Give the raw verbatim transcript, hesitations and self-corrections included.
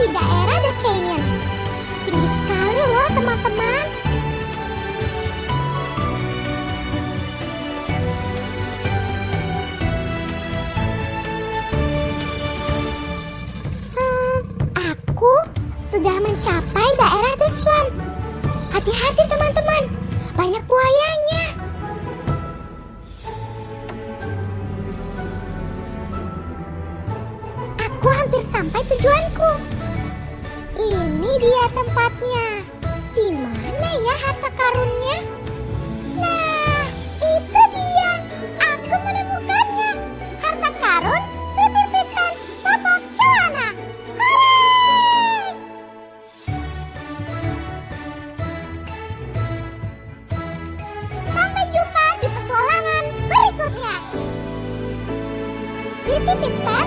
daerah The Canyon. Tinggi sekali loh teman-teman. Hmm, aku sudah mencapai daerah The Swamp. Hati-hati teman-teman, banyak buayanya. Aku hampir sampai tujuanku. Ini dia tempatnya. Di mana ya harta karunnya? Nah, itu dia. Aku menemukannya. Harta karun sertifikat Popok Cuana. Hooray! Sampai jumpa di petualangan berikutnya. Sweety Pit Pet